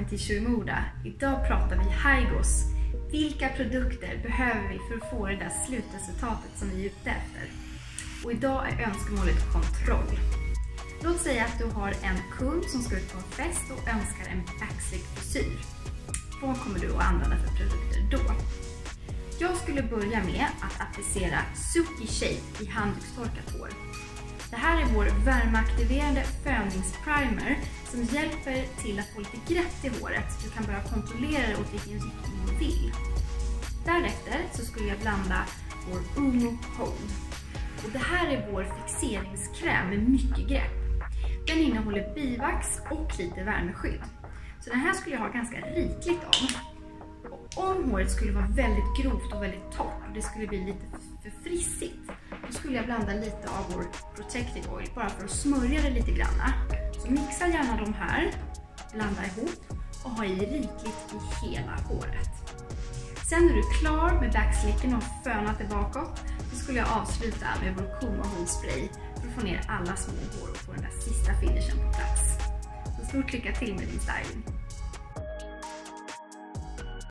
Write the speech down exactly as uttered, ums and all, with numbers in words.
välkommen till Tjurmoda. Idag pratar vi Hygos. Vilka produkter behöver vi för att få det där slutresultatet som vi är ute efter? Och idag är önskemålet kontroll. Låt säga att du har en kund som ska ut på en fest och önskar en backslick frisyr. Vad kommer du att använda för produkter då? Jag skulle börja med att applicera Suki Shape i handdukstorkat hår. Det här är vår värmeaktiverande föningsprimer som hjälper till att få lite grepp i håret så du kan börja kontrollera det åt vilken riktning du vill. Därefter så skulle jag blanda vår Uno Hold. Och det här är vår fixeringskräm med mycket grepp. Den innehåller bivax och lite värmeskydd. Så den här skulle jag ha ganska rikligt av. Och om håret skulle vara väldigt grovt och väldigt torrt och det skulle bli lite för frissigt, då skulle jag blanda lite av vår Protective Oil bara för att smörja det lite grann. Så mixa gärna de här, blanda ihop och ha i rikligt i hela håret. Sen när du är klar med backslicken och fönat det bakåt, så skulle jag avsluta med vår Kuma Hold Spray för att få ner alla små hår och få den där sista finishen på plats. Så stort lycka till med din styling!